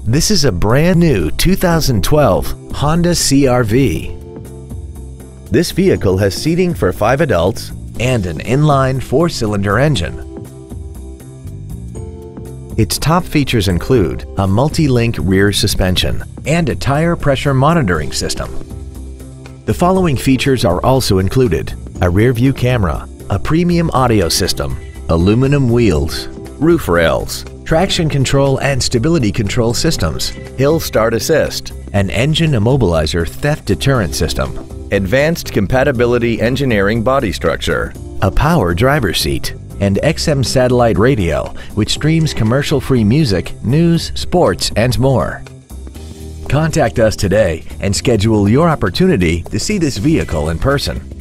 This is a brand new 2012 Honda CR-V. This vehicle has seating for 5 adults and an inline 4-cylinder engine. Its top features include a multi-link rear suspension and a tire pressure monitoring system. The following features are also included: a rear-view camera, a premium audio system, aluminum wheels, roof rails, traction control and stability control systems, hill start assist, an engine immobilizer theft deterrent system, advanced compatibility engineering body structure, a power driver's seat, and XM satellite radio, which streams commercial-free music, news, sports, and more. Contact us today and schedule your opportunity to see this vehicle in person.